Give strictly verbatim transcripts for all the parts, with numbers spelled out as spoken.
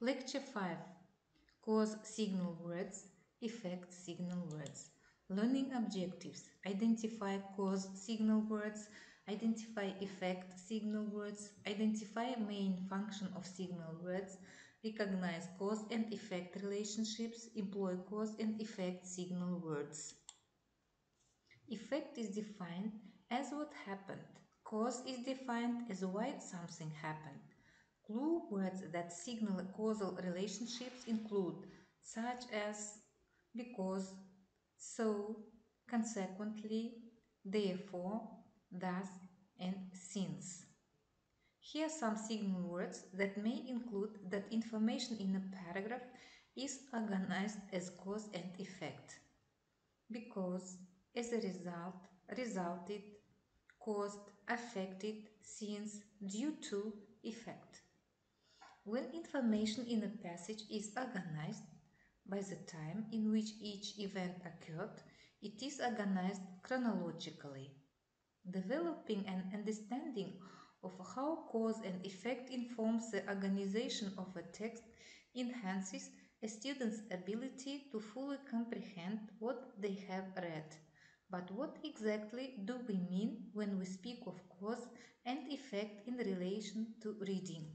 Lecture five. Cause signal words, effect signal words. Learning objectives. Identify cause signal words, identify effect signal words, identify main function of signal words, recognize cause and effect relationships, employ cause and effect signal words. Effect is defined as what happened. Cause is defined as why something happened. Clue words that signal causal relationships include such as because, so, consequently, therefore, thus, and since. Here are some signal words that may include that information in a paragraph is organized as cause and effect. Because, as a result, resulted, caused, affected, since, due to, effect. When information in a passage is organized by the time in which each event occurred, it is organized chronologically. Developing an understanding of how cause and effect informs the organization of a text enhances a student's ability to fully comprehend what they have read. But what exactly do we mean when we speak of cause and effect in relation to reading?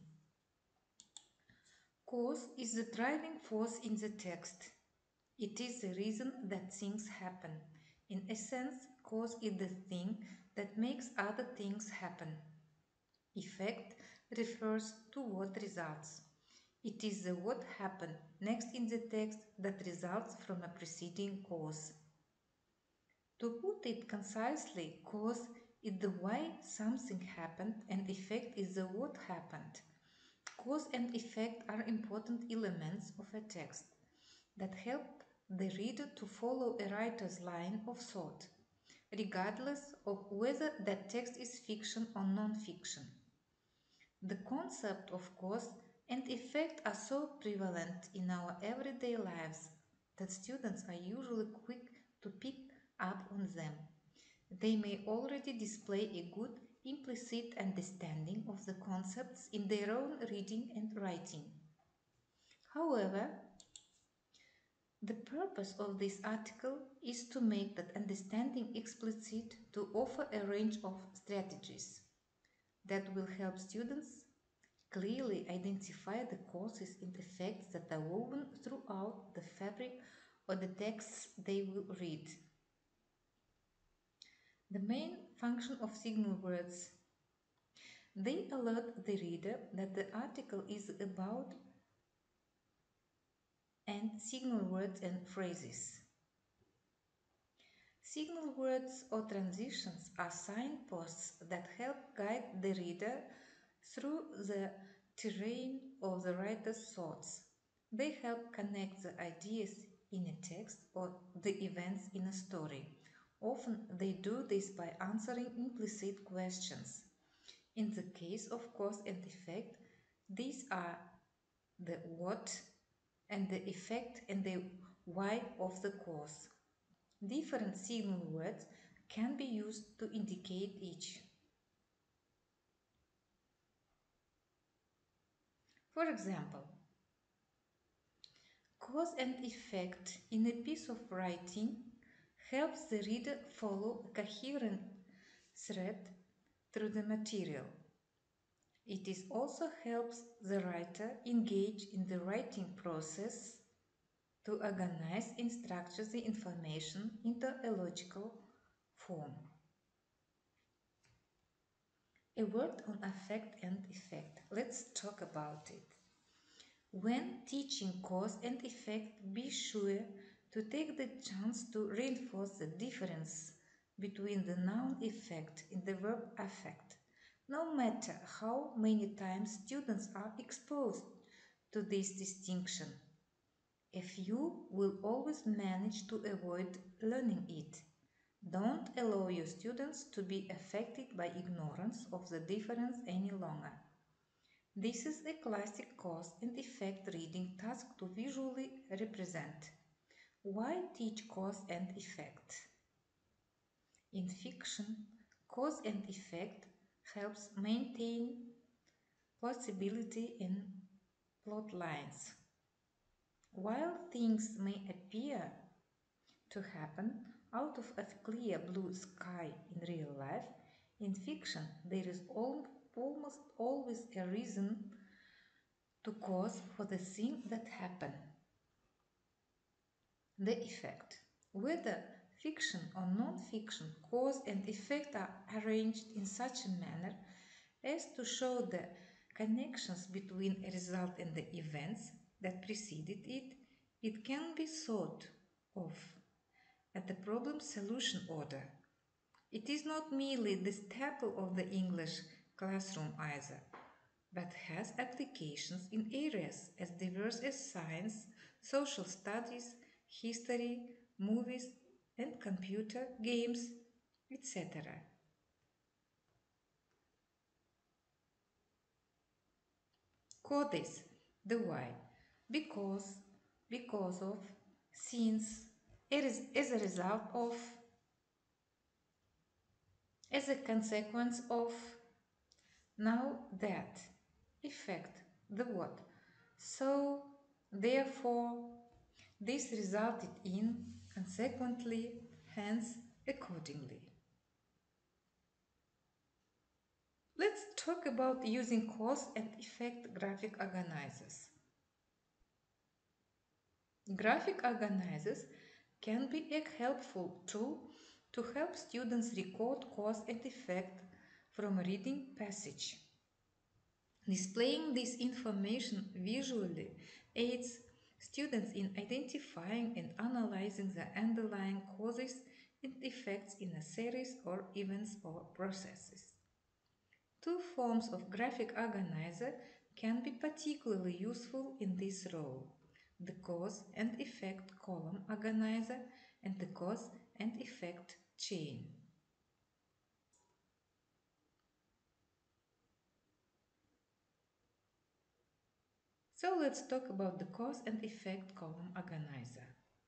Cause is the driving force in the text. It is the reason that things happen. In essence, cause is the thing that makes other things happen. Effect refers to what results. It is the what happened next in the text that results from a preceding cause. To put it concisely, cause is the why something happened and effect is the what happened. Cause and effect are important elements of a text that help the reader to follow a writer's line of thought, regardless of whether that text is fiction or non-fiction. The concept of cause and effect are so prevalent in our everyday lives that students are usually quick to pick up on them. They may already display a good implicit understanding of the concepts in their own reading and writing. However, the purpose of this article is to make that understanding explicit, to offer a range of strategies that will help students clearly identify the causes and effects that are woven throughout the fabric of the texts they will read. The main function of signal words. They alert the reader that the article is about and signal words and phrases. Signal words or transitions are signposts that help guide the reader through the terrain of the writer's thoughts. They help connect the ideas in a text or the events in a story. Often they do this by answering implicit questions. In the case of cause and effect, these are the what and the effect and the why of the cause. Different signal words can be used to indicate each. For example, cause and effect in a piece of writing helps the reader follow a coherent thread through the material. It is also helps the writer engage in the writing process to organize and structure the information into a logical form. A word on affect and effect. Let's talk about it. When teaching cause and effect, be sure to take the chance to reinforce the difference between the noun effect and the verb affect. No matter how many times students are exposed to this distinction, a few will always manage to avoid learning it. Don't allow your students to be affected by ignorance of the difference any longer. This is a classic cause and effect reading task to visually represent. Why teach cause and effect? In fiction, cause and effect helps maintain plausibility and plot lines. While things may appear to happen out of a clear blue sky in real life, in fiction there is al- almost always a reason to cause for the thing that happened. The effect. Whether fiction or non-fiction, cause and effect are arranged in such a manner as to show the connections between a result and the events that preceded it. It can be thought of at the problem solution order. It is not merely the staple of the English classroom either, but has applications in areas as diverse as science, social studies, history, movies, and computer games, et cetera. Causes, the why, because, because of, since, as as a result of, as a consequence of, now that, effect, the what. So, therefore, this resulted in, consequently, hence, accordingly. Let's talk about using cause and effect graphic organizers. Graphic organizers can be a helpful tool to help students record cause and effect from a reading passage. Displaying this information visually aids students in identifying and analyzing the underlying causes and effects in a series or events or processes. Two forms of graphic organizer can be particularly useful in this role: the cause and effect column organizer and the cause and effect chain. So let's talk about the cause and effect column organizer.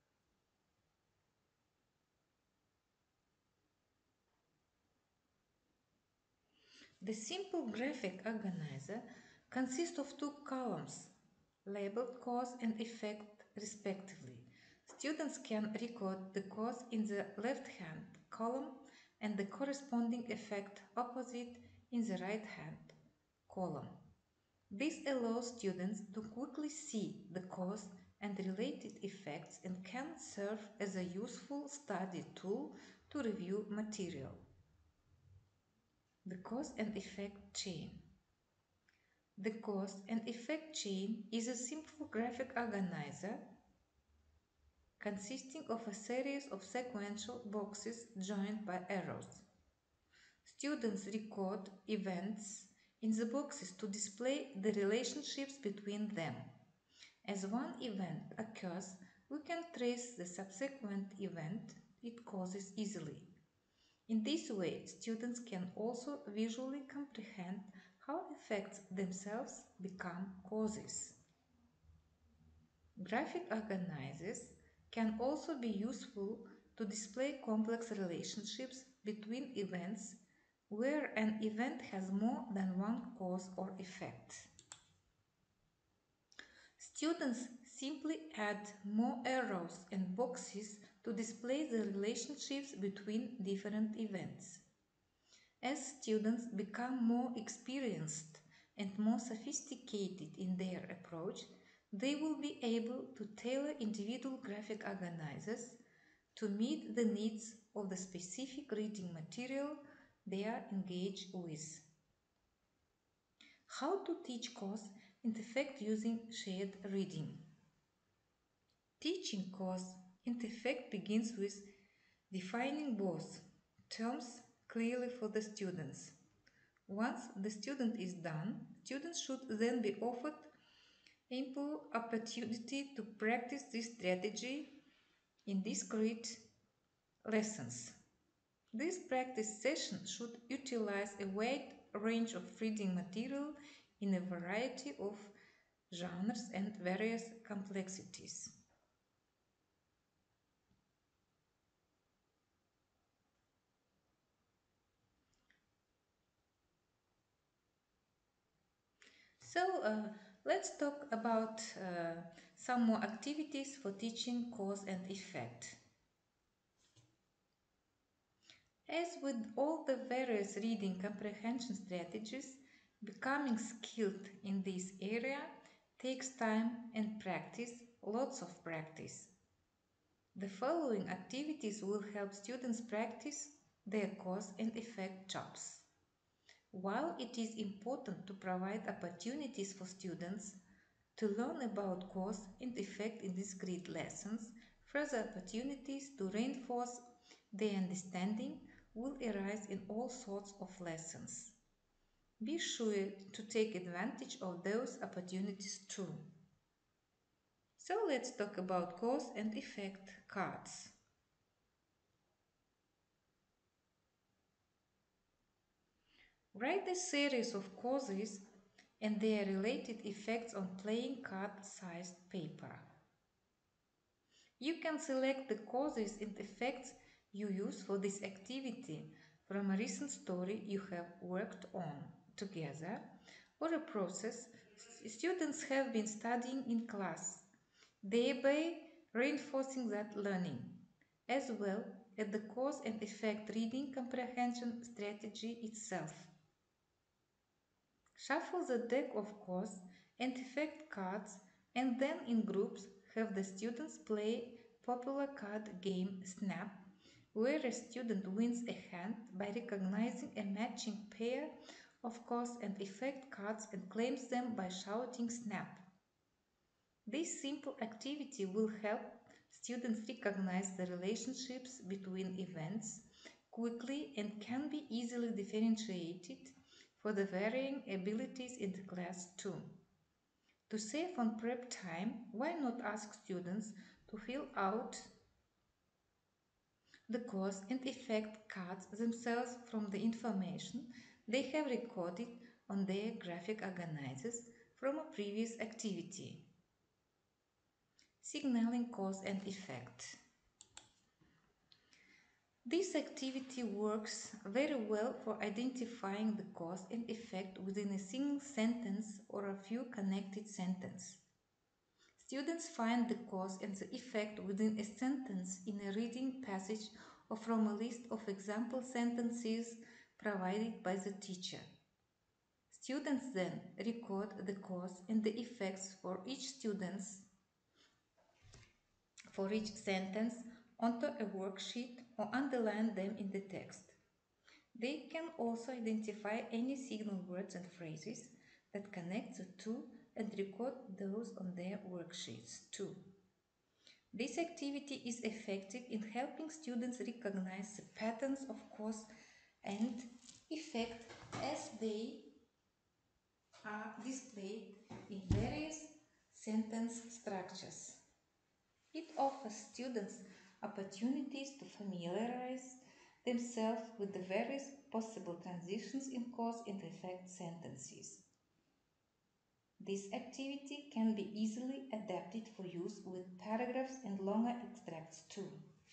The simple graphic organizer consists of two columns, labeled cause and effect respectively. Students can record the cause in the left-hand column and the corresponding effect opposite in the right-hand column. This allows students to quickly see the cause and related effects and can serve as a useful study tool to review material. The cause and effect chain. The cause and effect chain is a simple graphic organizer consisting of a series of sequential boxes joined by arrows. Students record events in the boxes to display the relationships between them. As one event occurs, we can trace the subsequent event it causes easily. In this way, students can also visually comprehend how effects themselves become causes. Graphic organizers can also be useful to display complex relationships between events where an event has more than one cause or effect. Students simply add more arrows and boxes to display the relationships between different events. As students become more experienced and more sophisticated in their approach, they will be able to tailor individual graphic organizers to meet the needs of the specific reading material they are engaged with. How to teach cause and effect using shared reading. Teaching cause and effect begins with defining both terms clearly for the students. Once the student is done, students should then be offered ample opportunity to practice this strategy in discrete lessons. This practice session should utilize a wide range of reading material in a variety of genres and various complexities. So, uh, Let's talk about uh, some more activities for teaching cause and effect. As with all the various reading comprehension strategies, becoming skilled in this area takes time and practice, lots of practice. The following activities will help students practice their cause and effect jobs. While it is important to provide opportunities for students to learn about cause and effect in discrete lessons, further opportunities to reinforce their understanding will arise in all sorts of lessons. Be sure to take advantage of those opportunities too. So let's talk about cause and effect cards. Write a series of causes and their related effects on playing card-sized paper. You can select the causes and effects you use for this activity from a recent story you have worked on together or a process students have been studying in class, thereby reinforcing that learning, as well as the cause and effect reading comprehension strategy itself. Shuffle the deck of cause and effect cards and then in groups have the students play popular card game Snap, where a student wins a hand by recognizing a matching pair of cause and effect cards and claims them by shouting Snap. This simple activity will help students recognize the relationships between events quickly and can be easily differentiated for the varying abilities in the class too. To save on prep time, why not ask students to fill out the cause and effect cards themselves from the information they have recorded on their graphic organizers from a previous activity. Signaling cause and effect. This activity works very well for identifying the cause and effect within a single sentence or a few connected sentences. Students find the cause and the effect within a sentence in a reading passage or from a list of example sentences provided by the teacher. Students then record the cause and the effects for each student's for each sentence onto a worksheet or underline them in the text. They can also identify any signal words and phrases that connect the two and record those on their worksheets too. This activity is effective in helping students recognize the patterns of cause and effect as they are displayed in various sentence structures. It offers students opportunities to familiarize themselves with the various possible transitions in cause and effect sentences. This activity can be easily adapted for use with paragraphs and longer extracts too.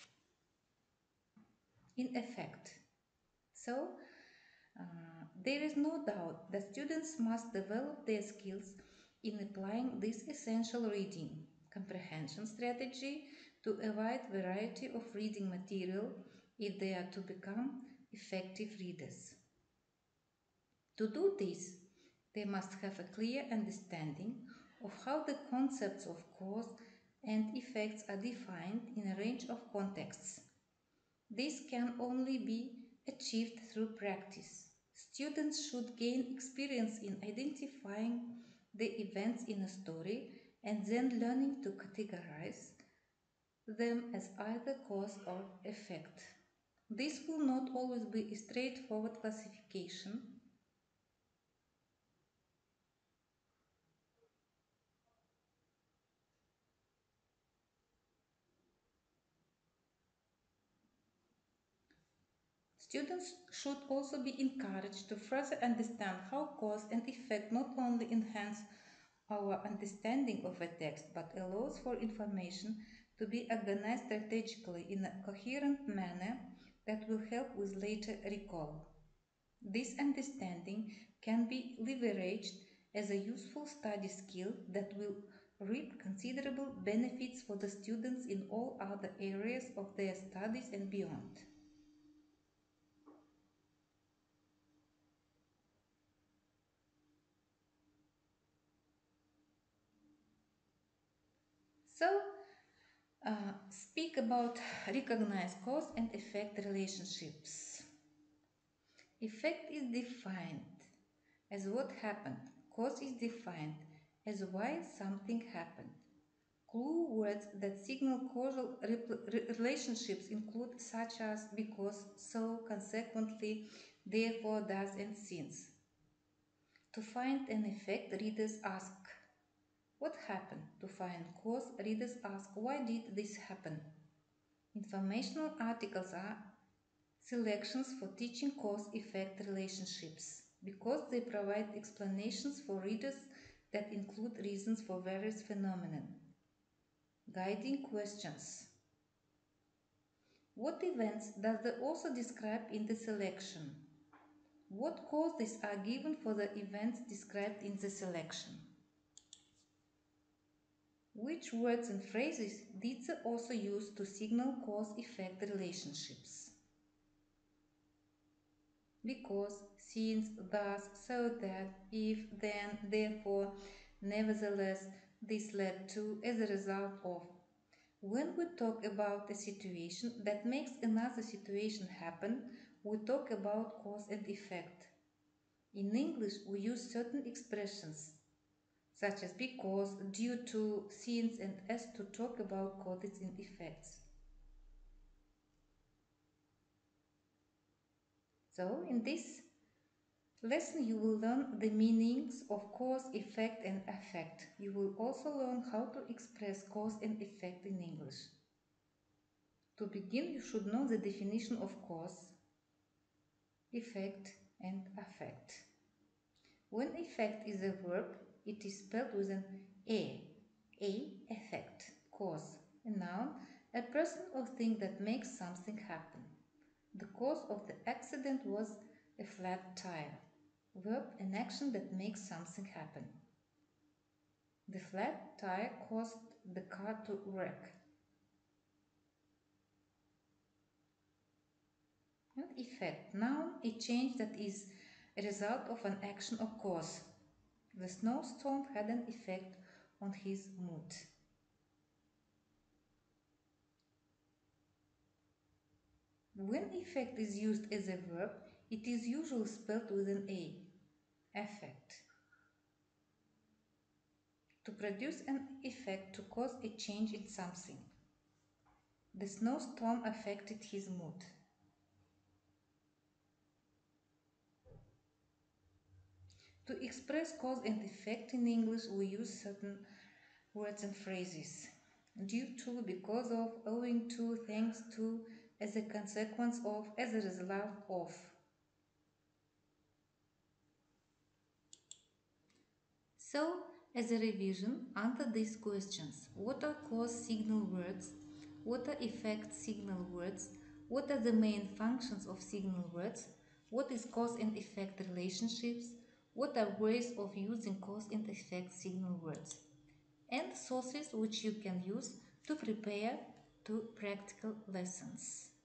In effect, so uh, there is no doubt that students must develop their skills in applying this essential reading comprehension strategy to a wide variety of reading material if they are to become effective readers. To do this, they must have a clear understanding of how the concepts of cause and effects are defined in a range of contexts. This can only be achieved through practice. Students should gain experience in identifying the events in a story and then learning to categorize them as either cause or effect. This will not always be a straightforward classification. Students should also be encouraged to further understand how cause and effect not only enhance our understanding of a text but allows for information to be organized strategically in a coherent manner that will help with later recall. This understanding can be leveraged as a useful study skill that will reap considerable benefits for the students in all other areas of their studies and beyond. So, uh, speak about recognize cause and effect relationships. Effect is defined as what happened. Cause is defined as why something happened. Clue words that signal causal relationships include such as because, so, consequently, therefore, thus, and since. To find an effect, readers ask, what happened? To find cause, readers ask, why did this happen? Informational articles are selections for teaching cause-effect relationships because they provide explanations for readers that include reasons for various phenomena. Guiding questions. What events does the author describe in the selection? What causes are given for the events described in the selection? Which words and phrases did the author use to signal cause-effect relationships? Because, since, thus, so that, if, then, therefore, nevertheless, this led to, as a result of. When we talk about a situation that makes another situation happen, we talk about cause and effect. In English, we use certain expressions, such as because, due to, since, and as to talk about causes and effects. So, in this lesson, you will learn the meanings of cause, effect, and affect. You will also learn how to express cause and effect in English. To begin, you should know the definition of cause, effect, and affect. When effect is a verb, it is spelled with an a, a effect, cause, a noun, a person or thing that makes something happen. The cause of the accident was a flat tire. Verb, an action that makes something happen. The flat tire caused the car to wreck. And effect, noun, a change that is a result of an action or cause. The snowstorm had an effect on his mood. When effect is used as a verb, it is usually spelled with an A, affect. To produce an effect, to cause a change in something. The snowstorm affected his mood. To express cause and effect in English, we use certain words and phrases. Due to, because of, owing to, thanks to, as a consequence of, as a result of. So, as a revision, answer these questions. What are cause signal words? What are effect signal words? What are the main functions of signal words? What is cause and effect relationships? What are ways of using cause and effect signal words? And sources which you can use to prepare to practical lessons.